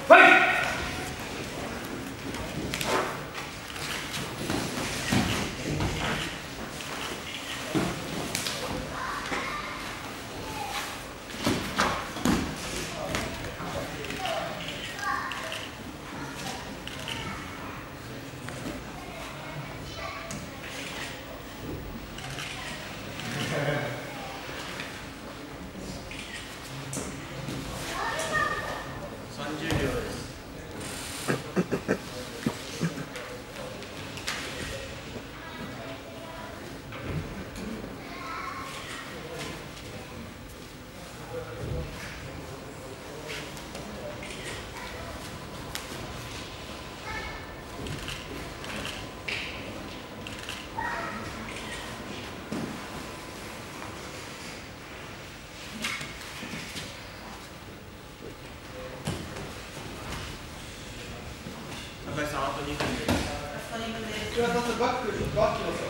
中井さん、あと2分です。 バックますよ。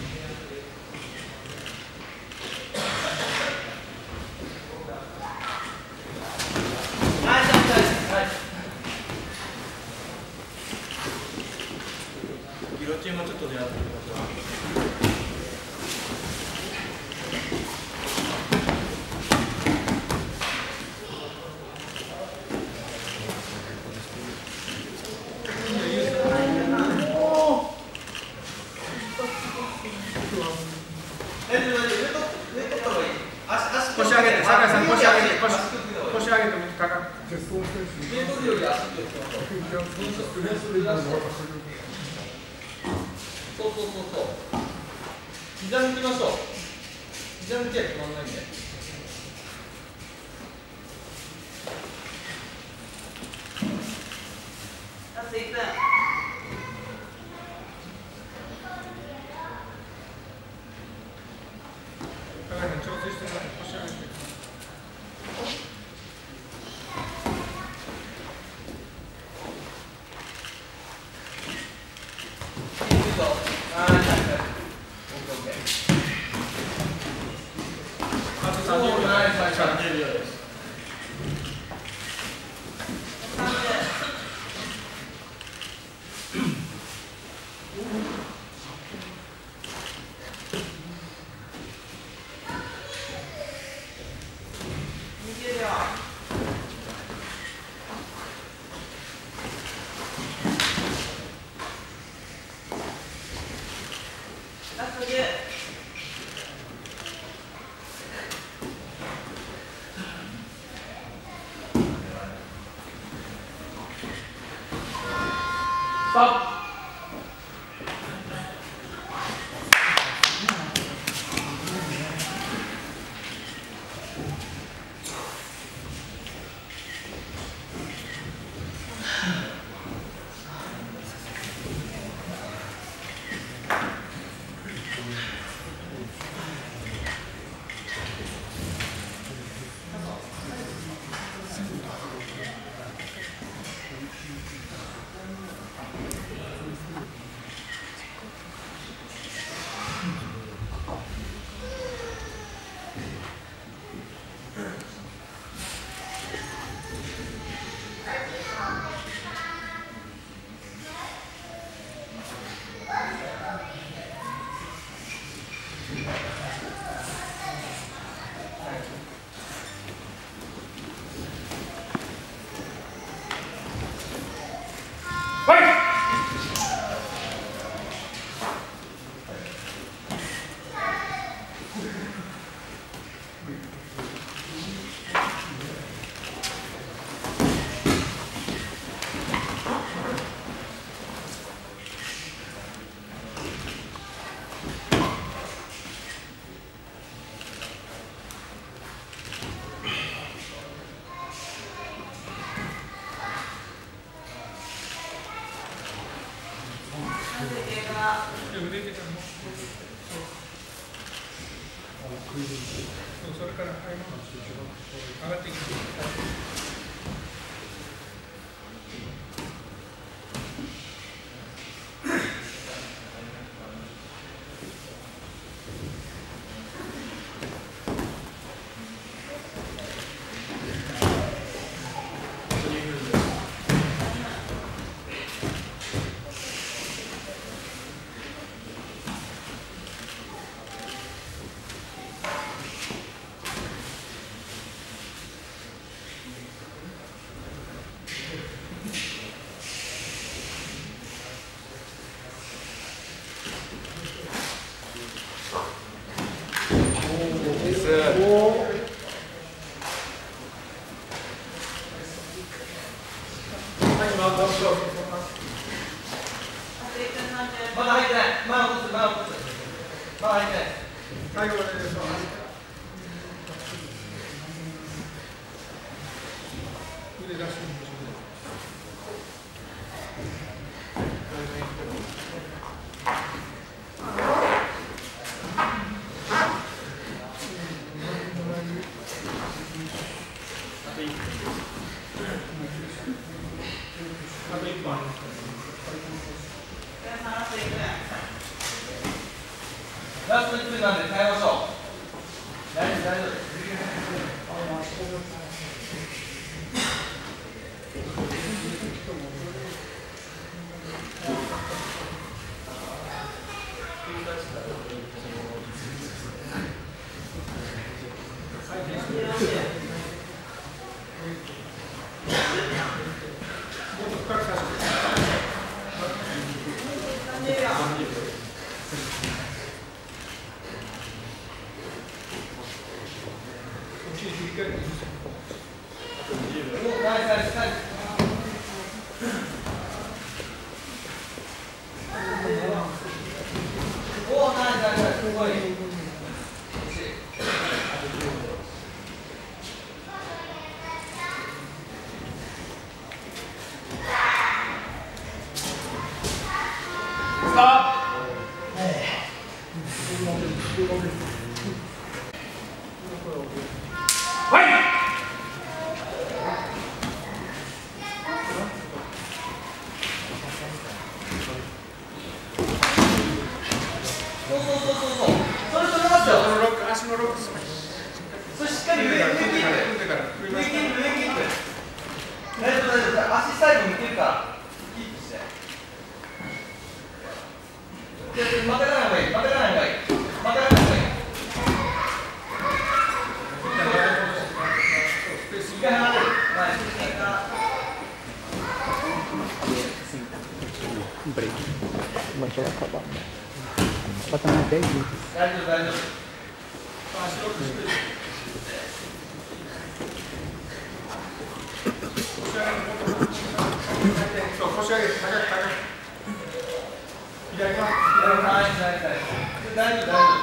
ギロチンもちょっと狙ってください。 腰上げて、酒井さん腰上げて、腰上げても高く。 そう。膝抜きましょう。膝抜きは決まんないんで。 ラスト1分。 高井さん調整してもらって腰上げて。あと30秒です。 ラスト10。 ストップ。 それから上がっていきます。 まだ入ってない。まだ落とす。まだ入ってない。 最後まで腕出してみましょあと1本ありますからね。 ラスト1分なんで耐えましょう。大丈夫、大丈夫。足最後向けるからキープして。またがない方がいい。またがない方がいい。またがない方がいい。一回離れる。はい。 break. Baca kapan? Patang ada ini. 大丈夫大丈夫。 そう腰上げて高く高く左側はい、大丈夫大丈夫。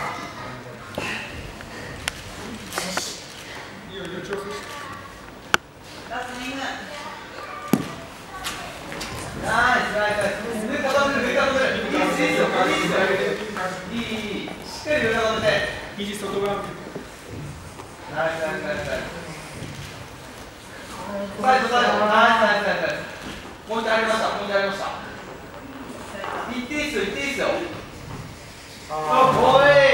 いいよいいよ調整してラスト2分。ナイスナイスナイス。上固める上固める。いいですいいですよ。いいいい。しっかり上固めて。 肘外側ナイスナイスナイスナイス。最後最後。ナイスナイスナイスナイス。ポイントありました。ポイントありました。いっていいっすよいっていいっすよ。あ、おい。